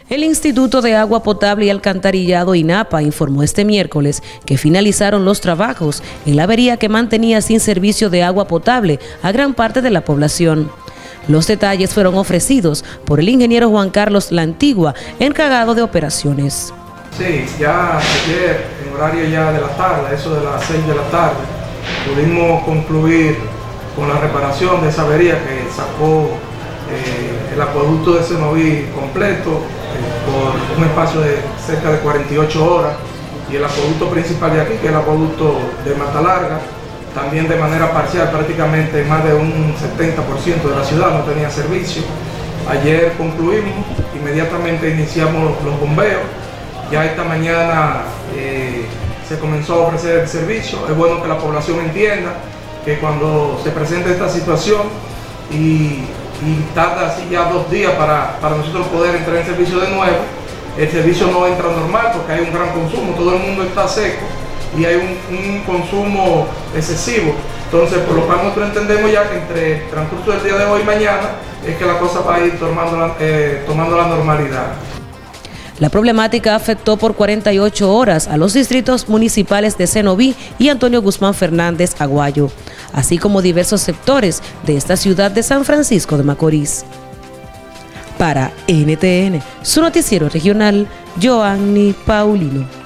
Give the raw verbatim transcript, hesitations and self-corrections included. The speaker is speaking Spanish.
El Instituto de Agua Potable y Alcantarillado INAPA informó este miércoles que finalizaron los trabajos en la avería que mantenía sin servicio de agua potable a gran parte de la población. Los detalles fueron ofrecidos por el ingeniero Juan Carlos La Antigua, encargado de operaciones. Sí, ya ayer, en horario ya de la tarde, eso de las seis de la tarde, pudimos concluir con la reparación de esa avería que sacó eh, el acueducto de Cenoví completo eh, por un espacio de cerca de cuarenta y ocho horas, y el acueducto principal de aquí, que es el acueducto de Mata Larga, también de manera parcial, prácticamente más de un setenta por ciento de la ciudad no tenía servicio. Ayer concluimos, inmediatamente iniciamos los bombeos. Ya esta mañana eh, se comenzó a ofrecer el servicio. Es bueno que la población entienda que cuando se presenta esta situación y, y tarda así ya dos días para, para nosotros poder entrar en servicio de nuevo, el servicio no entra normal porque hay un gran consumo, todo el mundo está seco y hay un, un consumo excesivo. Entonces, por lo cual nosotros entendemos ya que entre el transcurso del día de hoy y mañana es que la cosa va a ir tomando la, eh, tomando la normalidad. La problemática afectó por cuarenta y ocho horas a los distritos municipales de Cenoví y Antonio Guzmán Fernández Aguayo, así como diversos sectores de esta ciudad de San Francisco de Macorís. Para N T N, su noticiero regional, Joanny Paulino.